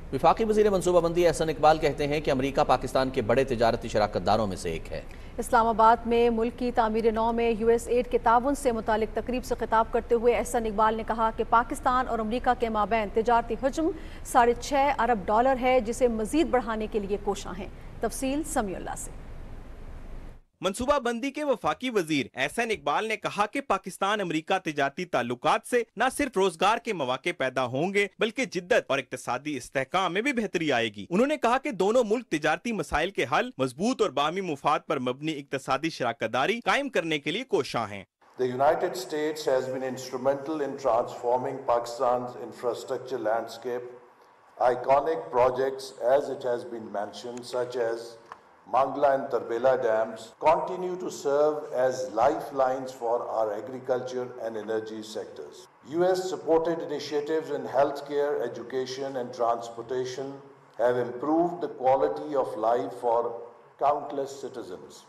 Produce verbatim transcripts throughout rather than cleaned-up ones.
वफाकी वज़ीर मनसूबाबंदी एहसन इकबाल कहते हैं कि अमरीका पाकिस्तान के बड़े तिजारती शराकतदारों में से एक है। इस्लामाबाद में मुल्क की तामीर नौ में यू एस एड के ताउन से मुतालिक तकरीब से खिताब करते हुए एहसन इकबाल ने कहा कि पाकिस्तान और अमरीका के माबैन तिजारती हजम साढ़े छः अरब डॉलर है, जिसे मजीद बढ़ाने के लिए कोशां हैं। तफसील समीउल्लाह से। मनसूबाबंदी के वफाकी वजीर एहसन इकबाल ने कहा कि पाकिस्तान अमरीका तिजारती ताल्लुकात से न सिर्फ रोजगार के मौके पैदा होंगे बल्कि जिद्दत और इक्तसादी इस्तेहकाम में भी बेहतरी आएगी। उन्होंने कहा कि दोनों मुल्क तिजारती मसाइल के हल, मजबूत और बामी मुफाद पर मबनी इक्तसादी शराकतदारी कायम करने के लिए कोशां हैं। The United States has been instrumental in transforming Pakistan's infrastructure landscape. Iconic projects, as it has been mentioned, such as Mangla and Tarbela dams, continue to serve as lifelines for our agriculture and energy sectors. U S-supported initiatives in healthcare, education and transportation have improved the quality of life for countless citizens.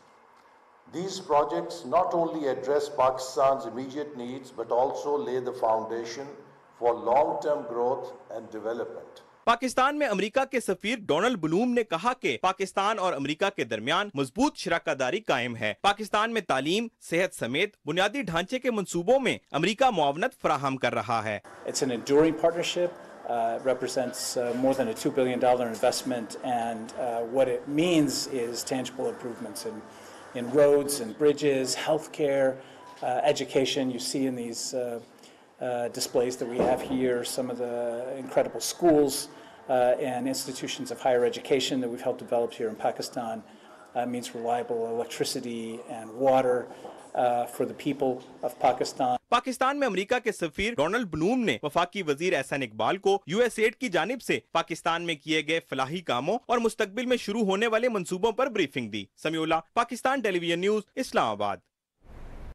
These projects not only address Pakistan's immediate needs but also lay the foundation for long-term growth and development. Pakistan में America के सफीर Donald Bloom ने कहा कि पाकिस्तान और America के दरमियान मजबूत शराकतदारी कायम है। पाकिस्तान में तालीम, सेहत समेत बुनियादी ढांचे के मंसूबों में अमेरिका मुआवनत फराहम कर रहा है। It's an enduring partnership. Uh, represents uh, more than a two billion dollar investment, and uh, what it means is tangible improvements in, in roads and bridges, healthcare, uh, education. You see in these uh, uh, displays that we have here some of the incredible schools uh, and institutions of higher education that we've helped develop here in Pakistan. Uh, means reliable electricity and water uh, for the people of Pakistan. Pakistan में America के सफीर Donald Bloom ने वफाकी वजीर एहसन इकबाल को U S add की जानिब से पाकिस्तान में किए गए फलाही कामों और मुस्तकबिल में शुरू होने वाले मंसूबों पर ब्रीफिंग दी। Samiullah, Pakistan television news, Islamabad.